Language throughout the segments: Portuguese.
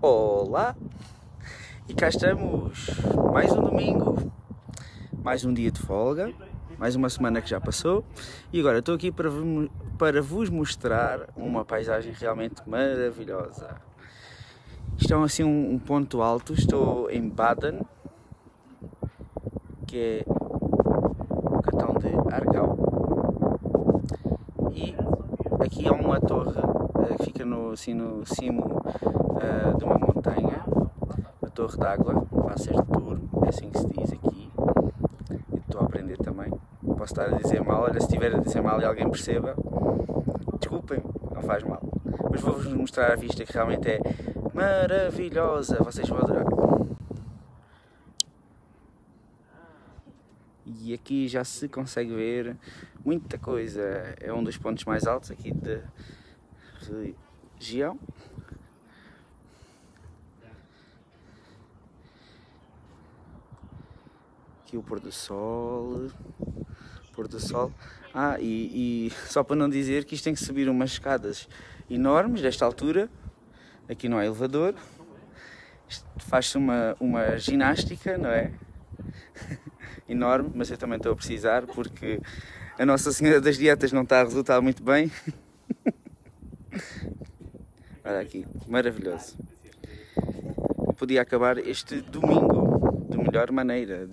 Olá! E cá estamos, mais um domingo, mais um dia de folga, mais uma semana que já passou e agora estou aqui para vos mostrar uma paisagem realmente maravilhosa. Isto é assim um ponto alto, estou em Baden, que é o cantão de Aargau, e aqui há uma torre que fica no cimo de uma montanha, a Torre d'Água, Wasserturm, é assim que se diz aqui. Estou a aprender também, posso estar a dizer mal, olha, se estiver a dizer mal e alguém perceba, desculpem, não faz mal, mas vou-vos mostrar a vista que realmente é maravilhosa, vocês vão adorar. E aqui já se consegue ver muita coisa, é um dos pontos mais altos aqui da região. Aqui o pôr do sol, e só para não dizer que isto tem que subir umas escadas enormes desta altura, aqui não há elevador, faz-se uma ginástica, não é? Enorme, mas eu também estou a precisar porque a Nossa Senhora das Dietas não está a resultar muito bem. Olha aqui, maravilhoso. Podia acabar este domingo de melhor maneira,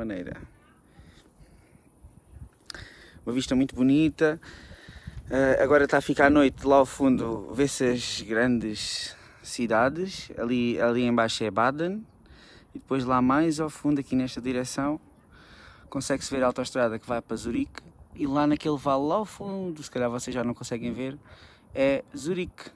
Uma vista muito bonita. Agora está a ficar à noite, lá ao fundo vê-se as grandes cidades. Ali em baixo é Baden. E depois lá mais ao fundo, aqui nesta direção, consegue-se ver a autoestrada que vai para Zurique. E lá naquele vale lá ao fundo, se calhar vocês já não conseguem ver, é Zurique.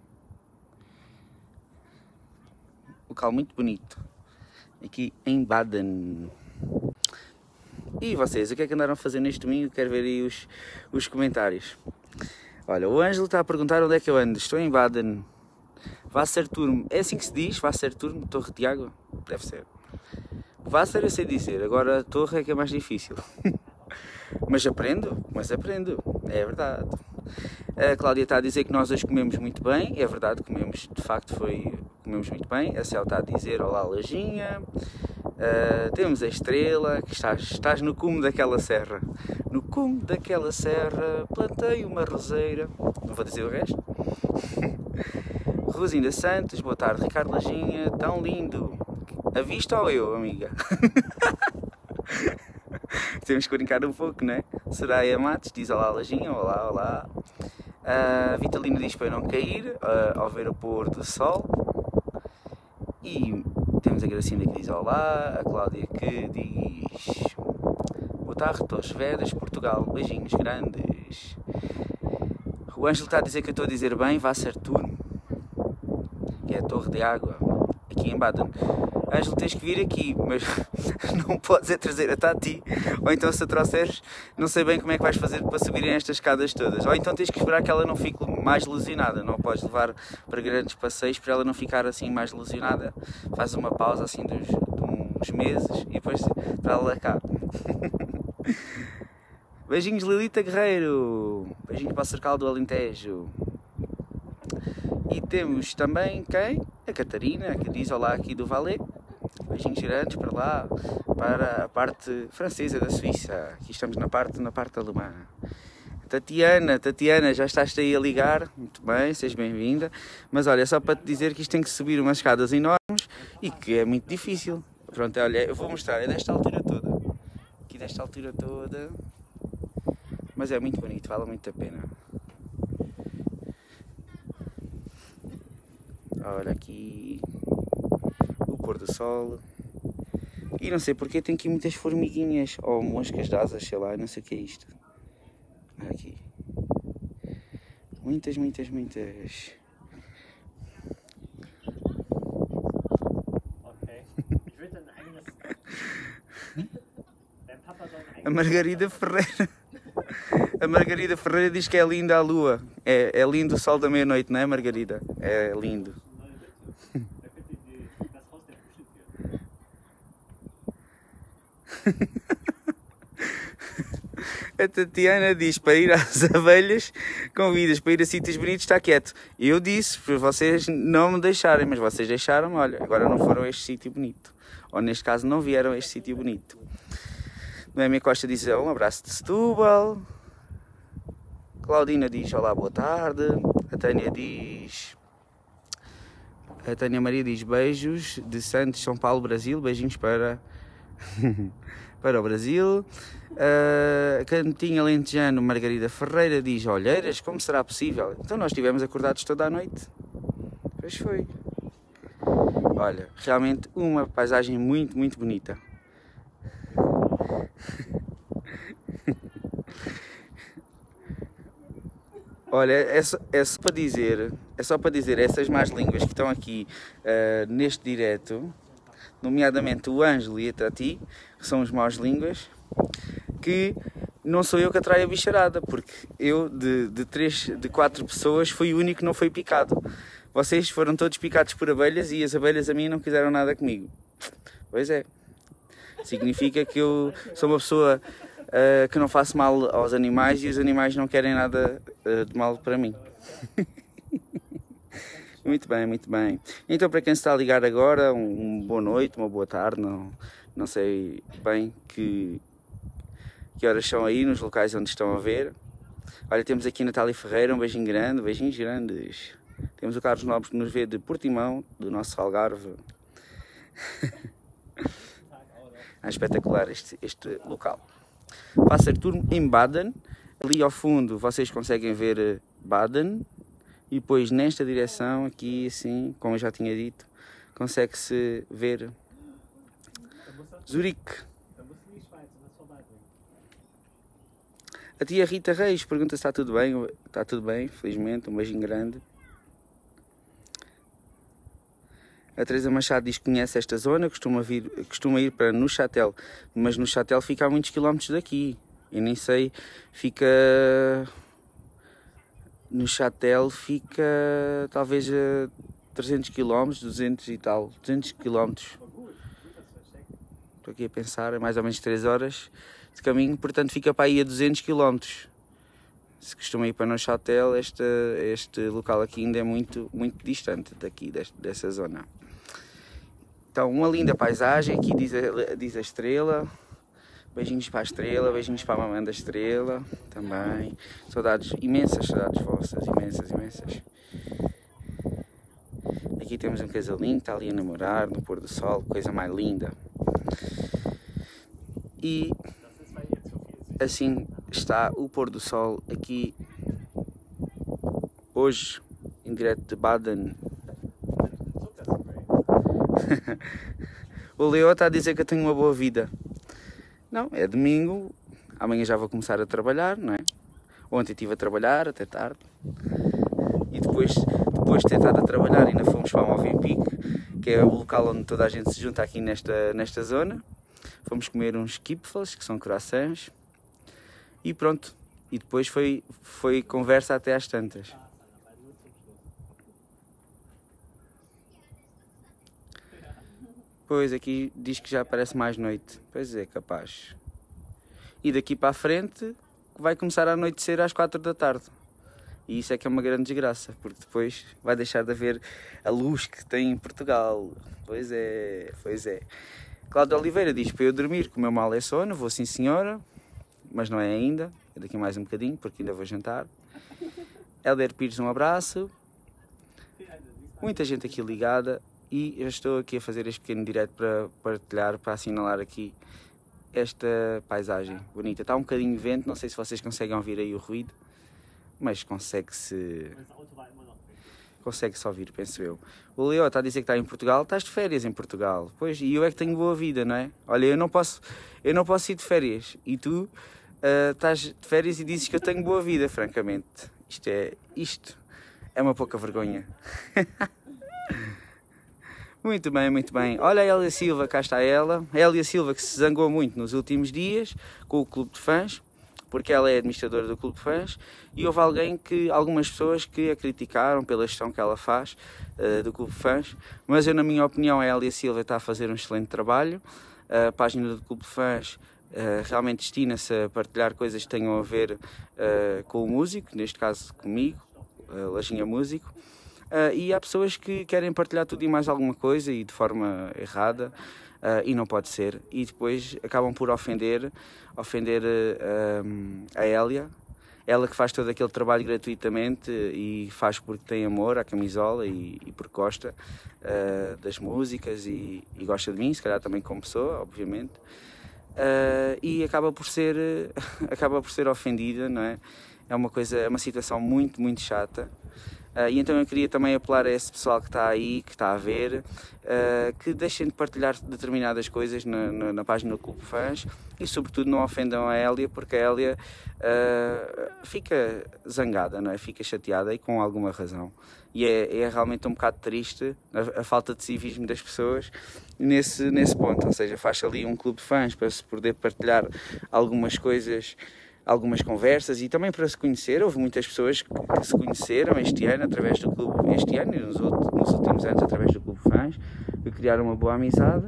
Local muito bonito, aqui em Baden. E vocês, o que é que andaram a fazer neste domingo? Quero ver aí os comentários. Olha, o Ângelo está a perguntar onde é que eu ando. Estou em Baden. Wasserturm, é assim que se diz? Wasserturm, Torre de Água? Deve ser. Wasser eu sei dizer, agora a torre é que é mais difícil. Mas aprendo, é verdade. A Cláudia está a dizer que nós hoje comemos muito bem, é verdade, comemos muito bem. A Céu está a dizer olá Lajinha. Temos a Estrela, que estás no cume daquela serra. No cume daquela serra plantei uma roseira. Não vou dizer o resto. Rosinda Santos, boa tarde. Ricardo Lajinha, tão lindo. A vista ou eu, amiga? Temos que brincar um pouco, não é? Soraya Matos diz olá Lajinha, olá. A Vitalina diz para eu não cair ao ver o pôr do sol. E temos a Gracinda que diz olá, a Cláudia que diz boa tarde, Torres Vedras, Portugal, beijinhos grandes. O Ângelo está a dizer que eu estou a dizer bem, Wasserturm, que é a Torre de Água, aqui em Baden. Ângelo, tens que vir aqui, mas não podes trazer a Tati, ou então se a trouxeres, não sei bem como é que vais fazer para subirem estas escadas todas, ou então tens que esperar que ela não fique mais lesionada, não podes levar para grandes passeios para ela não ficar assim mais lesionada, faz uma pausa assim de uns meses e depois para ela cá. Beijinhos Lilita Guerreiro, beijinhos para o Cercal do Alentejo. E temos também quem? A Catarina, que diz olá aqui do Valais. Beijinhos grandes para lá, para a parte francesa da Suíça. Aqui estamos na parte alemã. Tatiana, já estás aí a ligar? Muito bem, seja bem-vinda. Mas olha, só para te dizer que isto tem que subir umas escadas enormes e que é muito difícil. Pronto, olha, eu vou mostrar, é desta altura toda. Aqui desta altura toda. Mas é muito bonito, vale muito a pena. Olha aqui o pôr do sol. E não sei porque tem aqui muitas formiguinhas ou moscas de asas, sei lá, não sei o que é isto. Olha aqui. Muitas. A Margarida Ferreira diz que é linda a lua. É lindo o sol da meia-noite, não é, Margarida? É lindo. A Tatiana diz para ir às abelhas, convidas para ir a sítios bonitos, está quieto. Eu disse para vocês não me deixarem, mas vocês deixaram, olha, agora não foram a este sítio bonito. Ou neste caso não vieram a este sítio bonito. Noémia Costa diz um abraço de Setúbal. Claudina diz olá, boa tarde. A Tânia Maria diz beijos de Santos, São Paulo, Brasil. Beijinhos para, para o Brasil. Cantinho Alentejano, Margarida Ferreira diz olheiras, como será possível? Então nós estivemos acordados toda a noite. Pois foi. Olha, realmente uma paisagem muito, muito bonita. Olha, é só para dizer, essas más línguas que estão aqui neste direto, nomeadamente o Ângelo e a Tati, que são os maus línguas, que não sou eu que atraio a bicharada, porque eu, de 4 pessoas, fui o único que não foi picado. Vocês foram todos picados por abelhas e as abelhas a mim não quiseram nada comigo. Pois é. Significa que eu sou uma pessoa que não faço mal aos animais e os animais não querem nada de mal para mim. Muito bem, muito bem. Então, para quem se está a ligar agora, uma boa noite, uma boa tarde, não sei bem que horas são aí nos locais onde estão a ver. Olha, temos aqui a Natália Ferreira, um beijinho grande, beijinhos grandes. Temos o Carlos Nobres que nos vê de Portimão, do nosso Algarve. É espetacular este local. Passeio turno em Baden. Ali ao fundo vocês conseguem ver Baden. E depois nesta direção aqui, assim, como eu já tinha dito, consegue-se ver Zurique. A tia Rita Reis pergunta se está tudo bem. Está tudo bem, felizmente. Um beijinho grande. A Teresa Machado diz que conhece esta zona, costuma ir para Neuchâtel, mas Neuchâtel fica a muitos quilómetros daqui. Eu nem sei, Neuchâtel fica talvez a 300 km, 200 e tal, 200 km. Estou aqui a pensar, é mais ou menos 3 horas de caminho, portanto fica para aí a 200 km. Se costuma ir para Neuchâtel, este local aqui ainda é muito, muito distante daqui, dessa zona. Então, uma linda paisagem, aqui diz a estrela. Beijinhos para a estrela, beijinhos para a mamãe da estrela também. Saudades, imensas saudades vossas, imensas. Aqui temos um casalinho que está ali a namorar no pôr do sol, coisa mais linda. E assim está o pôr do sol aqui hoje, em direto de Baden. O Leo está a dizer que eu tenho uma boa vida. Não, é domingo, amanhã já vou começar a trabalhar, não é? Ontem estive a trabalhar até tarde. E depois de ter estado a trabalhar ainda fomos para o Movenpick, que é o local onde toda a gente se junta aqui nesta zona. Fomos comer uns kipfels, que são croissants. E pronto. E depois foi conversa até às tantas. Pois, aqui diz que já parece mais noite. Pois é, capaz. E daqui para a frente vai começar a anoitecer às 4 da tarde. E isso é que é uma grande desgraça, porque depois vai deixar de haver a luz que tem em Portugal. Pois é. Cláudia Oliveira diz para eu dormir, que o meu mal é sono. Vou sim senhora, mas não é ainda. É daqui mais um bocadinho, porque ainda vou jantar. Helder Pires, um abraço. Muita gente aqui ligada. E eu estou aqui a fazer este pequeno direto para partilhar, para assinalar aqui esta paisagem bonita. Está um bocadinho de vento, não sei se vocês conseguem ouvir aí o ruído, mas consegue-se ouvir, penso eu. O Leo está a dizer que está em Portugal. Estás de férias em Portugal? Pois, e eu é que tenho boa vida, não é? Olha, eu não posso ir de férias e tu estás de férias e dizes que eu tenho boa vida, francamente. Isto é uma pouca vergonha. Muito bem. Olha a Hélia Silva, cá está ela. A Hélia Silva que se zangou muito nos últimos dias com o Clube de Fãs, porque ela é administradora do Clube de Fãs, e houve algumas pessoas que a criticaram pela gestão que ela faz do Clube de Fãs, mas eu, na minha opinião, a Hélia Silva está a fazer um excelente trabalho. A página do Clube de Fãs realmente destina-se a partilhar coisas que tenham a ver com o músico, neste caso comigo, Lajinha Músico. E há pessoas que querem partilhar tudo e mais alguma coisa e de forma errada, e não pode ser, e depois acabam por ofender a Hélia, ela que faz todo aquele trabalho gratuitamente e faz porque tem amor à camisola e porque gosta das músicas e gosta de mim, se calhar também como pessoa, obviamente. E acaba por ser ofendida, não é? É uma situação muito, muito chata. E então eu queria também apelar a esse pessoal que está aí, que está a ver, que deixem de partilhar determinadas coisas na página do Clube de Fãs e sobretudo não ofendam a Hélia, porque a Hélia fica zangada, não é? Fica chateada e com alguma razão. E é realmente um bocado triste a falta de civismo das pessoas nesse ponto, ou seja, faz ali um clube de fãs para se poder partilhar algumas coisas, algumas conversas e também para se conhecer. Houve muitas pessoas que se conheceram este ano através do clube, este ano e nos últimos anos através do Clube de Fãs, que criaram uma boa amizade.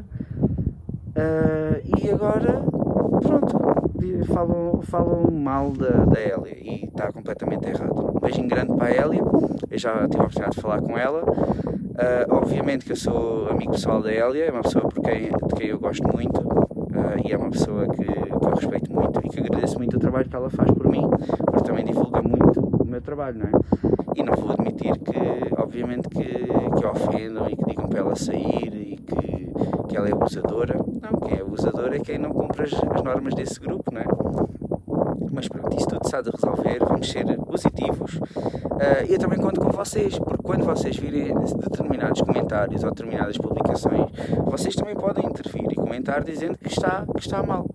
E agora, pronto, falam mal da Hélia e está completamente errado. Um beijinho grande para a Hélia, eu já tive a oportunidade de falar com ela. Obviamente que eu sou amigo pessoal da Hélia, é uma pessoa de quem eu gosto muito. E é uma pessoa que eu respeito muito e que agradeço muito o trabalho que ela faz por mim, porque também divulga muito o meu trabalho, não é? E não vou admitir obviamente, que a ofendam e que digam para ela sair e que ela é abusadora. Não, quem é abusador é quem não cumpre as normas desse grupo, não é? Mas pronto, isso tudo está de resolver, vamos ser positivos. Eu também conto com vocês, porque quando vocês virem determinados comentários ou determinadas publicações, vocês também podem intervir e comentar dizendo que está mal.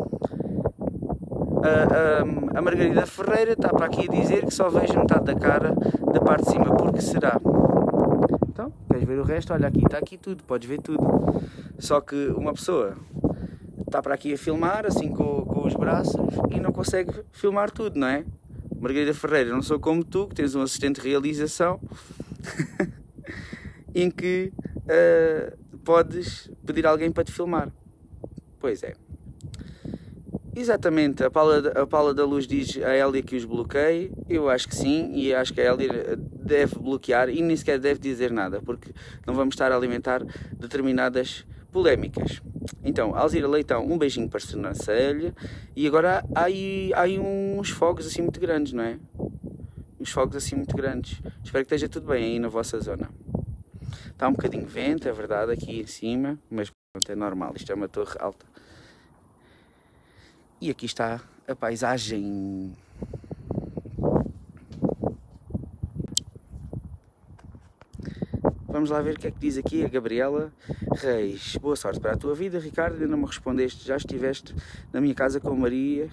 A Margarida Ferreira está para aqui a dizer que só vejo metade da cara da parte de cima, porque será? Então, queres ver o resto? Olha aqui, está aqui tudo, podes ver tudo. Só que uma pessoa está para aqui a filmar, assim com os braços, e não consegue filmar tudo, não é? Margarida Ferreira, não sou como tu, que tens um assistente de realização, em que podes pedir a alguém para te filmar. Pois é. Exatamente, a Paula da Luz diz a Hélia que os bloqueie. Eu acho que sim, e acho que a Hélia deve bloquear e nem sequer deve dizer nada, porque não vamos estar a alimentar determinadas polémicas. Então, Alzira Leitão, um beijinho para a sobrancelha. E agora há aí uns fogos assim muito grandes, não é? Uns fogos assim muito grandes. Espero que esteja tudo bem aí na vossa zona. Está um bocadinho de vento, é verdade, aqui em cima, mas pronto, é normal, isto é uma torre alta. E aqui está a paisagem. Vamos lá ver o que é que diz aqui a Gabriela Reis. Boa sorte para a tua vida, Ricardo. Ainda não me respondeste. Já estiveste na minha casa com a Maria.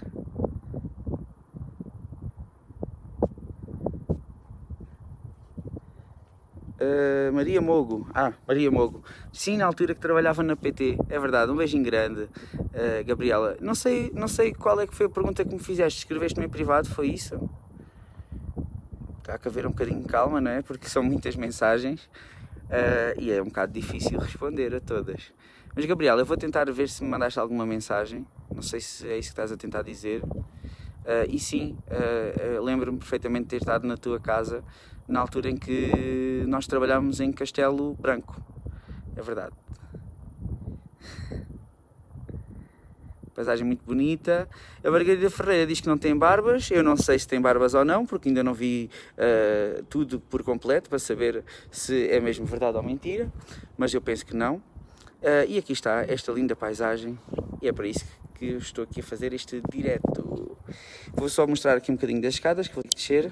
Maria Mogo. Maria Mogo. Sim, na altura que trabalhava na PT. É verdade. Um beijinho grande, Gabriela. Não sei qual é que foi a pergunta que me fizeste. Escreveste-me em privado, foi isso? Há que haver um bocadinho de calma, não é? Porque são muitas mensagens. E é um bocado difícil responder a todas. Mas Gabriela, eu vou tentar ver se me mandaste alguma mensagem. Não sei se é isso que estás a tentar dizer. E sim, lembro-me perfeitamente de ter estado na tua casa na altura em que nós trabalhámos em Castelo Branco. É verdade. Paisagem muito bonita. A Margarida Ferreira diz que não tem barbas. Eu não sei se tem barbas ou não, porque ainda não vi tudo por completo para saber se é mesmo verdade ou mentira, mas eu penso que não. E aqui está esta linda paisagem, e é para isso que eu estou aqui a fazer este direto. Vou só mostrar aqui um bocadinho das escadas que vou descer.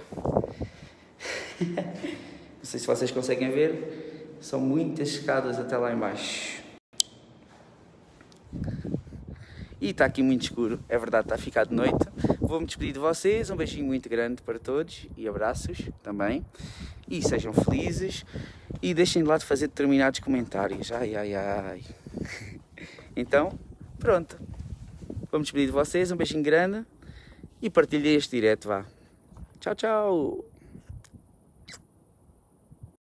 Não sei se vocês conseguem ver, são muitas escadas até lá em baixo. E está aqui muito escuro, é verdade, está a ficar de noite. Vou-me despedir de vocês, um beijinho muito grande para todos e abraços também. E sejam felizes e deixem de lá de fazer determinados comentários. Ai. Então, pronto. Vou-me despedir de vocês, um beijinho grande e partilhem este direto, vá. Tchau, tchau.